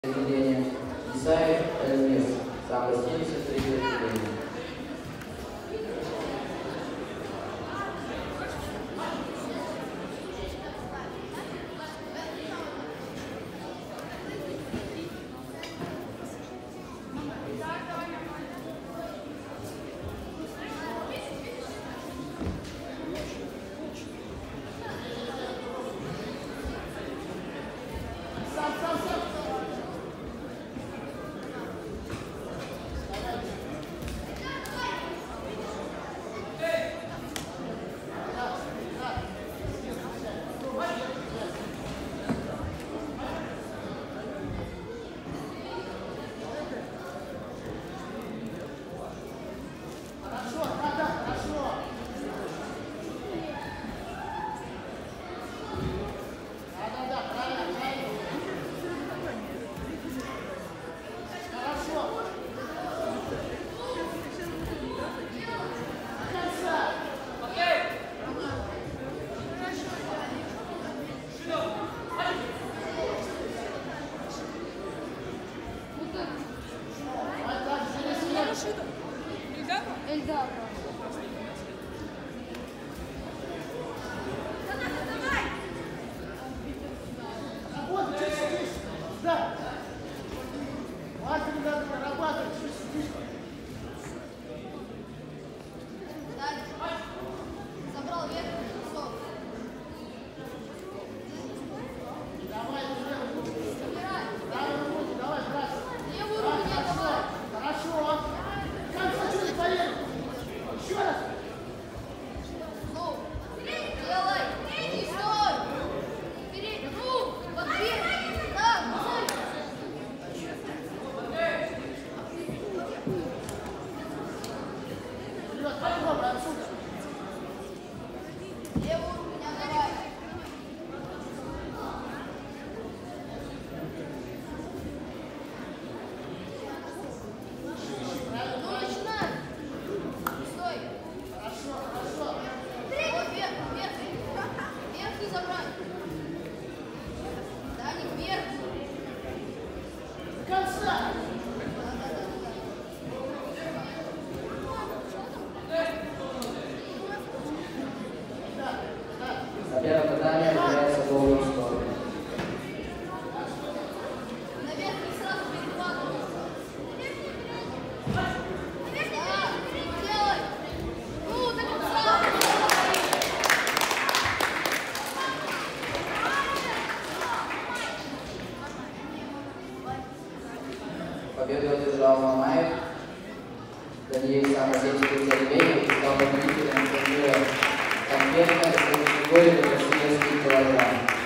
Отделение Исаев Эльмир, самое 73 отделение. Эльдар. Забрал вверх, все. Давай, Собирай. давай, брат. Левую руку не давай. Хорошо. Как чуть поедем. Еще раз. Ну, делай. Не стой. Вперед. Ну, подбей. Да, стой. Вперед, попробуй отсюда. Левую руку не давай. Ну, начинай. Стой. Хорошо. Вот вверх, вверх. Вверх и забрать. Даник, вверх. До конца. Соперник задания является голым в сторону. Наверх не сразу перехватывай. Да, делай. Ну, до конца. Победу одержал Мамаев. Даниэль самое 73 отделение стал победителем турнира «Конфетная» в категории до 80 килограмм.